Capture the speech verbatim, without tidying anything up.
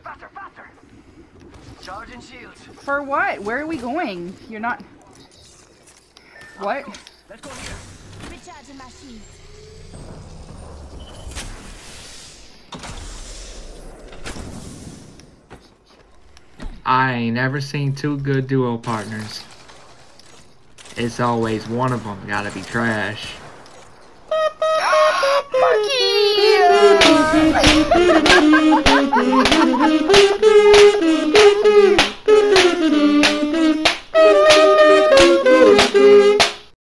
faster, faster! Charging shields. For what? Where are we going? You're not... What? Let's go here. Recharging my shield. I ain't never seen two good duo partners. It's always one of them gotta be trash. Monkey!